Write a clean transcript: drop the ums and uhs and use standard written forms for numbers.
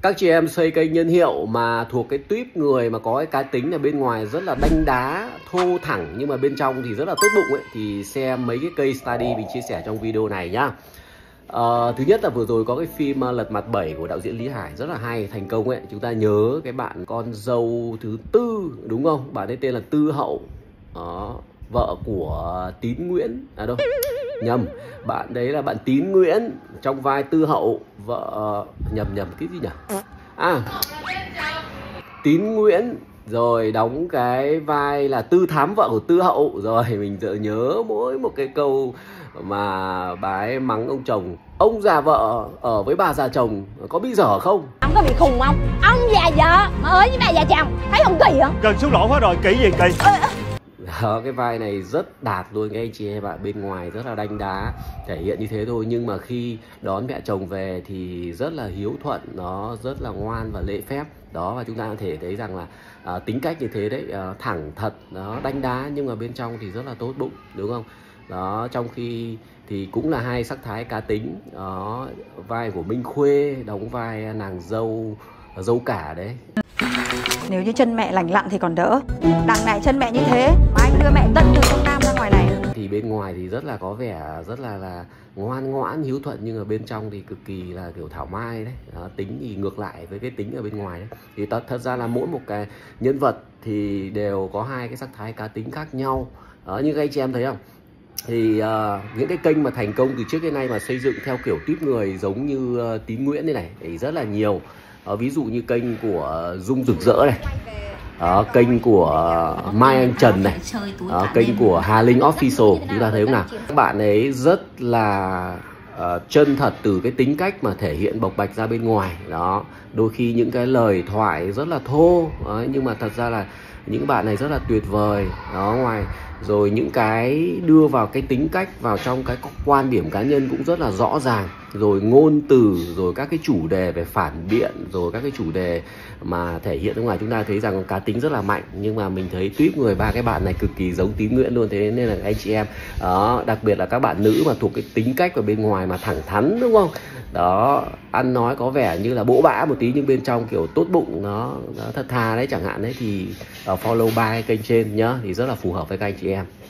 Các chị em xây kênh nhân hiệu mà thuộc cái tuýp người mà có cái cá tính là bên ngoài rất là đanh đá, thô thẳng nhưng mà bên trong thì rất là tốt bụng ấy, thì xem mấy cái case study mình chia sẻ trong video này nhá. Thứ nhất là vừa rồi có cái phim Lật Mặt 7 của đạo diễn Lý Hải rất là hay, thành công ấy. Chúng ta nhớ cái bạn con dâu thứ tư đúng không? Bạn ấy tên là Tư Hậu. Đó, vợ của Tín Nguyễn. À đâu, nhầm, bạn đấy là bạn Tín Nguyễn trong vai Tư Hậu, vợ nhầm cái gì nhỉ? Tín Nguyễn rồi đóng cái vai là Tư Thám, vợ của Tư Hậu. Rồi mình tự nhớ mỗi một cái câu mà bà ấy mắng ông chồng: ông già vợ ở với bà già chồng có bị dở không? Ông có bị khùng không? Ông già vợ mà ở với bà già chồng, thấy không kỳ không? Gần xuống lỗ hết rồi, kỳ gì kỳ. Đó, cái vai này rất đạt luôn các anh chị em ạ. Bên ngoài rất là đanh đá, thể hiện như thế thôi, nhưng mà khi đón mẹ chồng về thì rất là hiếu thuận, nó rất là ngoan và lễ phép. Đó, và chúng ta có thể thấy rằng là tính cách như thế đấy, thẳng thật, nó đanh đá nhưng mà bên trong thì rất là tốt bụng, đúng không? Đó, trong khi thì cũng là hai sắc thái cá tính. Đó, vai của Minh Khuê đóng vai nàng dâu cả đấy. Nếu như chân mẹ lành lặn thì còn đỡ. Đằng này chân mẹ như thế mà anh đưa mẹ tận từ trong Nam ra ngoài này. Thì bên ngoài thì rất là có vẻ rất là ngoan ngoãn, hiếu thuận, nhưng ở bên trong thì cực kỳ là kiểu thảo mai đấy. Đó, tính thì ngược lại với cái tính ở bên ngoài đấy. Thì thật ra là mỗi một cái nhân vật thì đều có hai cái sắc thái cá tính khác nhau. Đó, như các anh chị em thấy không? Thì những cái kênh mà thành công từ trước đến nay mà xây dựng theo kiểu tuýp người giống như Tín Nguyễn đây này thì rất là nhiều. Ví dụ như kênh của Dung Rực Rỡ này, kênh của Mai Anh Trần này, kênh của Hà Linh Official, chúng ta thấy không nào? Các bạn ấy rất là chân thật từ cái tính cách mà thể hiện bộc bạch ra bên ngoài. Đó, đôi khi những cái lời thoại rất là thô, nhưng mà thật ra là những bạn này rất là tuyệt vời. Đó, ngoài rồi những cái đưa vào cái tính cách vào trong cái quan điểm cá nhân cũng rất là rõ ràng, rồi ngôn từ, rồi các cái chủ đề về phản biện, rồi các cái chủ đề mà thể hiện ở ngoài, chúng ta thấy rằng cá tính rất là mạnh. Nhưng mà mình thấy tuýp người ba cái bạn này cực kỳ giống Tín Nguyễn luôn. Thế nên là anh chị em đó, đặc biệt là các bạn nữ mà thuộc cái tính cách ở bên ngoài mà thẳng thắn, đúng không? Đó, ăn nói có vẻ như là bỗ bã một tí nhưng bên trong kiểu tốt bụng, nó thật thà đấy chẳng hạn đấy, thì follow ba cái kênh trên nhá, thì rất là phù hợp với các anh chị em.